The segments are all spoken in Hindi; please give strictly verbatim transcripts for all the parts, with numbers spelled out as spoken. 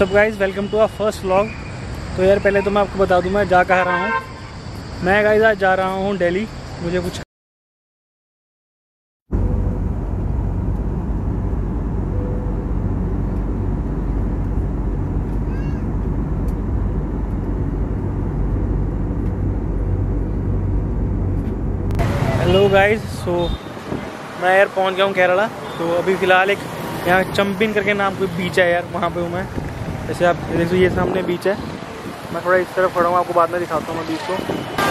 WhatsApp guys, welcome to our first vlog. तो यार पहले तो मैं आपको बता दूं मैं जा कहाँ रहा हूँ। मैं गाइज आज जा रहा हूँ दिल्ली, मुझे कुछ हेलो गाइज। सो मैं यार पहुँच गया हूँ केरला। तो अभी फ़िलहाल एक यहाँ चंपिन करके नाम कोई बीच है यार, वहाँ पे हूँ मैं। जैसे आप देखो ये सामने बीच है, मैं थोड़ा इस तरफ खड़ा हूँ, आपको बाद में दिखाता हूँ मैं बीच को।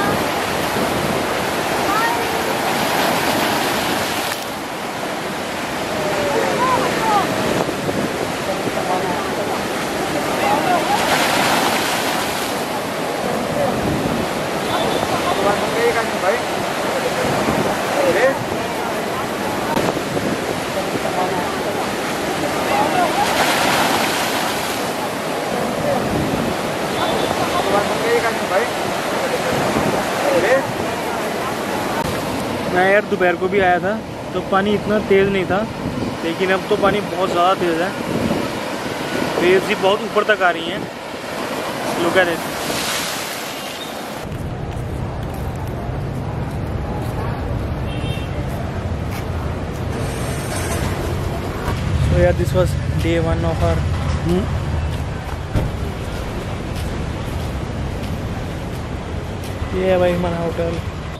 मैं यार दोपहर को भी आया था तो पानी इतना तेज़ नहीं था, लेकिन अब तो पानी बहुत ज़्यादा तेज़ है। वेव्स भी बहुत ऊपर तक आ रही हैं। Look at it. सो यार this was day one of our ये है भाई हमारा होटल।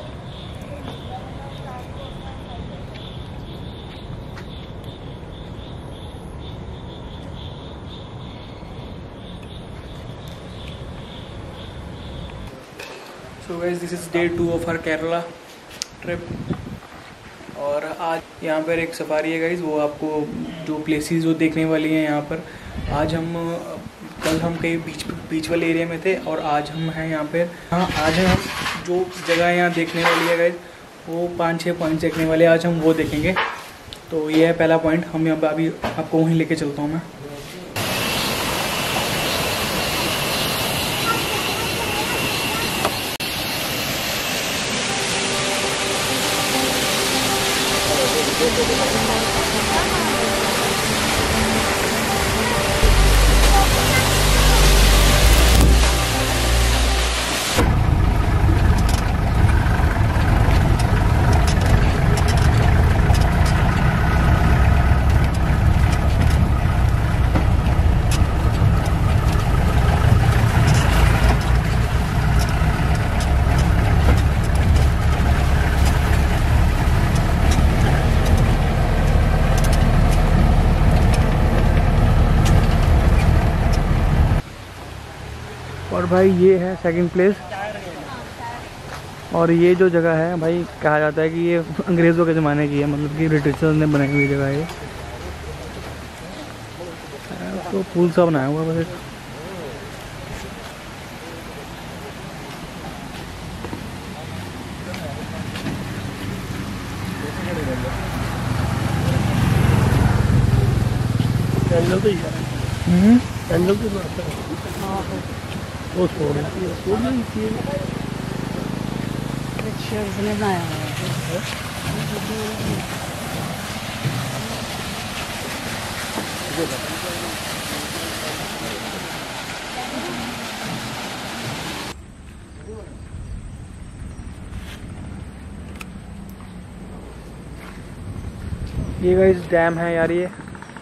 So guys this is day two of our Kerala trip. और आज यहाँ पर एक सफारी है गाइस, वो आपको जो प्लेसेस जो देखने वाली हैं यहाँ पर। आज हम कल हम कहीं बीच बीच वाले एरिया में थे और आज हम हैं यहाँ पे। हाँ आज हम जो जगह यहाँ देखने वाली है गाइस, वो पाँच छः पॉइंट्स देखने वाले, आज हम वो देखेंगे। तो ये है पहला पॉइंट, हम यहाँ पर अभी आपको वहीं लेके चलता हूँ मैं। और भाई ये है सेकंड प्लेस। और ये जो जगह है भाई कहा जाता है कि ये अंग्रेज़ों के ज़माने की है, मतलब कि ब्रिटिशर्स ने बनाई हुई जगह है ये। तो पुल सा बनाया हुआ बस। एंगल तो ही है। हम्म एंगल तो वो छोड़ बनाया हुआ ये गाइस डैम है यार ये।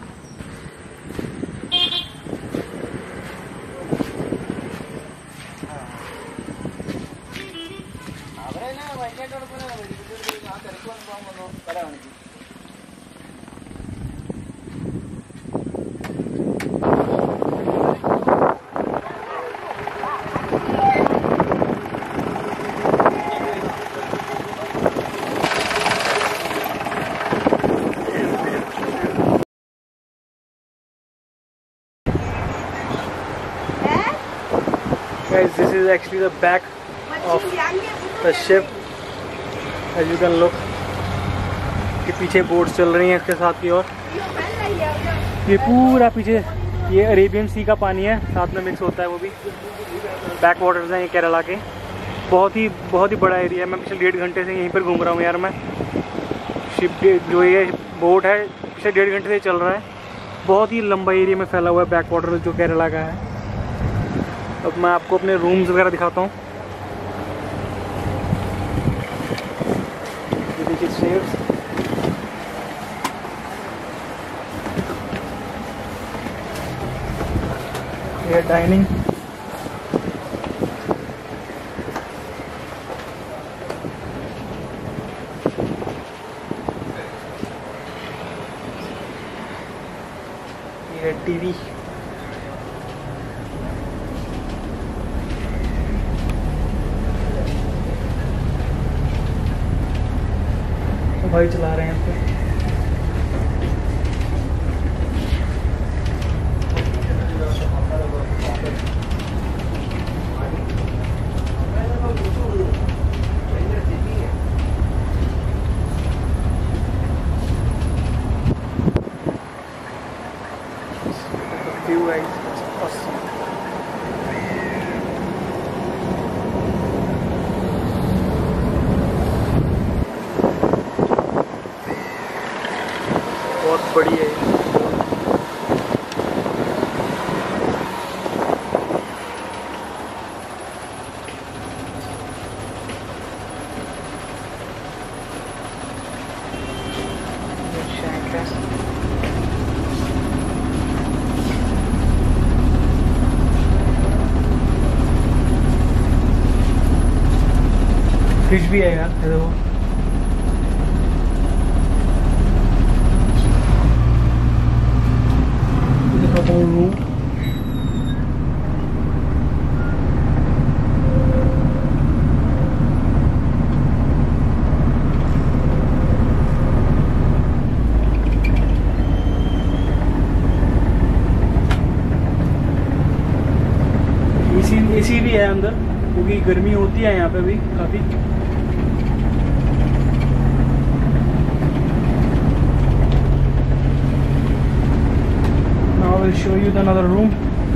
Guys, this is actually the back of the ship, as you can look। कि पीछे बोट्स चल रही हैं इसके साथ की, और ये पूरा पीछे ये अरेबियन सी का पानी है, साथ में मिक्स होता है वो भी। बैक वाटर्स हैं ये केरला के, बहुत ही बहुत ही बड़ा एरिया है। मैं पिछले डेढ़ घंटे से यहीं पर घूम रहा हूँ यार। मैं शिप जो ये बोट है पिछले डेढ़ घंटे से चल रहा है बहुत ही लंबा एरिया में फैला हुआ है बैक वाटर जो केरला का है। अब मैं आपको अपने रूम्स वगैरह दिखाता हूँ। ये देखिए स्टेयर्स, ये डाइनिंग, ये टीवी, भाई चला रहे हैं यहाँ पे। View guys, it's awesome. बहुत बड़ी है ये। फिश भी है यार, ये देखो। देखो रूम, एसी एसी भी है अंदर क्योंकि गर्मी होती है यहाँ पे भी काफी। I will show you the another room.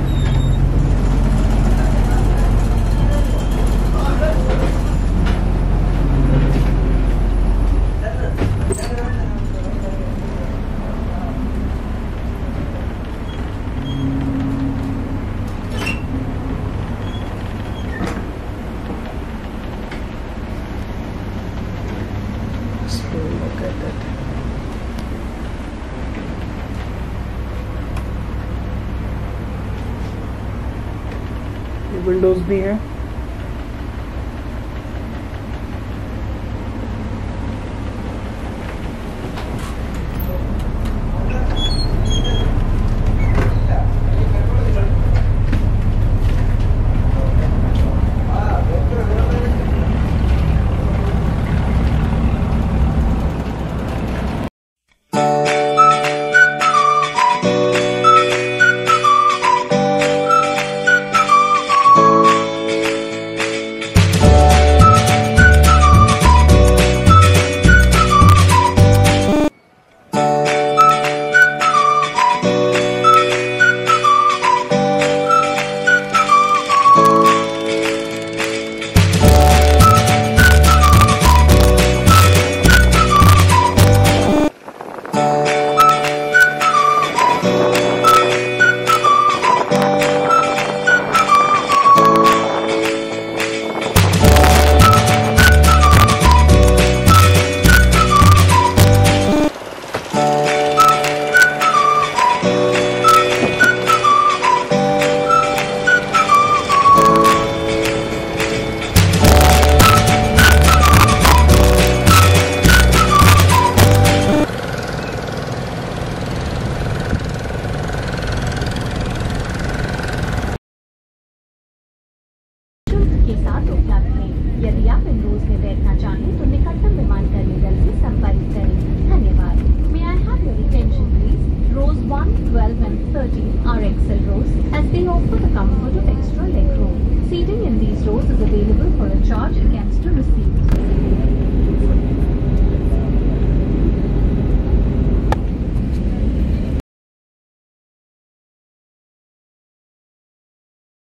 So look at that. Windows भी हैं। यदि आप इन रोज में बैठना चाहें तो निकटतम विमानकर्मी दल से संपर्क करें। धन्यवाद। May I have your attention please? Rows one, twelve and thirteen are X L rows as they offer the comfort of extra leg room. Seating in these rows is